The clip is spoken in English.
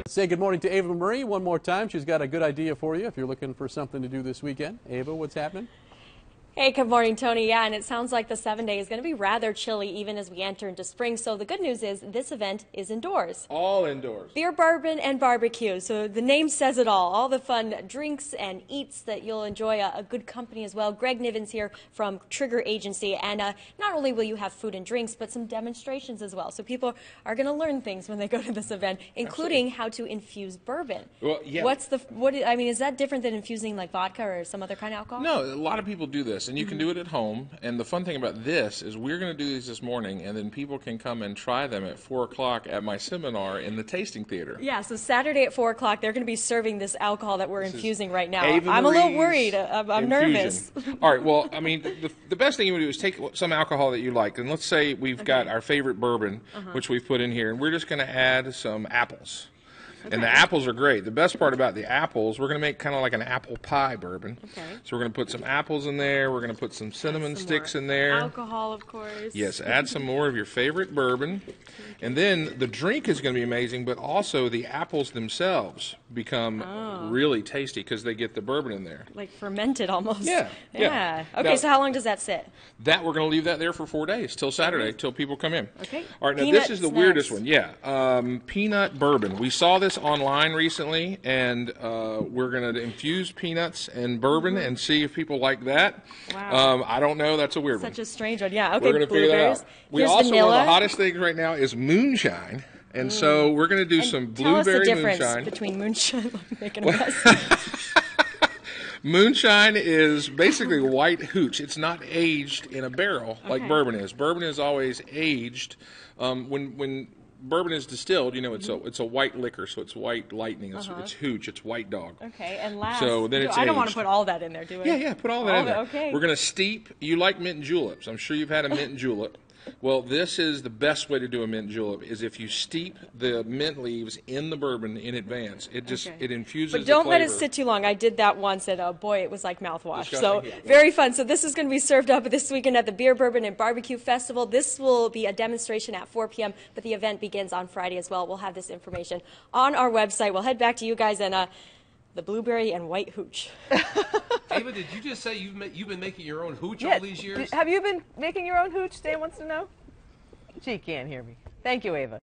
Let's say good morning to Ava Marie one more time. She's got a good idea for you if you're looking for something to do this weekend. Ava, what's happening? Hey, good morning, Tony. Yeah, and it sounds like the 7-day is going to be rather chilly even as we enter into spring. So the good news is this event is indoors. All indoors. Beer, bourbon, and barbecue. So the name says it all. All the fun drinks and eats that you'll enjoy. A good company as well. Greg Niven's here from Trigger Agency. And not only will you have food and drinks, but some demonstrations as well. So people are going to learn things when they go to this event, including how to infuse bourbon. Well, yeah. I mean, is that different than infusing like vodka or some other kind of alcohol? No, a lot of people do this. And you can do it at home. And the fun thing about this is we're going to do these this morning, and then people can come and try them at 4 o'clock at my seminar in the tasting theater. Yeah, so Saturday at 4 o'clock, they're going to be serving this alcohol that we're infusing right now. Ava I'm a little Marie's worried. I'm nervous. All right, well, I mean, the best thing you would do is take some alcohol that you like. And let's say we've got our favorite bourbon, which we've put in here, and we're just going to add some apples. And the apples are great. The best part about the apples, we're going to make kind of like an apple pie bourbon. Okay. So we're going to put some apples in there. We're going to put some cinnamon sticks in there. Alcohol, of course. Yes, add some more of your favorite bourbon. And then the drink is going to be amazing, but also the apples themselves become really tasty because they get the bourbon in there. Like fermented almost. Yeah. Okay, now, so how long does that sit? That we're going to leave that there for 4 days, till Saturday, till people come in. Okay. All right, now this is the weirdest one. Yeah, peanut bourbon. We saw this online recently, and we're going to infuse peanuts and bourbon and see if people like that. Wow. I don't know. That's a weird one. Such a strange one. Yeah, okay. We're going to figure that out. We Here's also, vanilla. one of the hottest things right now is moonshine. And so we're going to do some blueberry Tell us the difference moonshine. between moonshine and making a mess. Moonshine is basically white hooch. It's not aged in a barrel like bourbon is. Bourbon is always aged. When bourbon is distilled, you know, it's a white liquor, so it's white lightning. It's hooch. It's white dog. Okay, and last. So then it's I don't want to aged. put all that in there, do I? Yeah, put all that in there. Okay. We're going to steep. You like mint juleps. I'm sure you've had a mint julep. Well, this is the best way to do a mint julep, is if you steep the mint leaves in the bourbon in advance. It just it infuses the flavor. But don't let it sit too long. I did that once, and boy, it was like mouthwash. So very fun. So this is going to be served up this weekend at the Beer, Bourbon, and BBQ Festival. This will be a demonstration at 4 p.m., but the event begins on Friday as well. We'll have this information on our website. We'll head back to you guys and the blueberry and white hooch. Ava, did you just say you've been making your own hooch all these years? Have you been making your own hooch? Dan wants to know. She can't hear me. Thank you, Ava.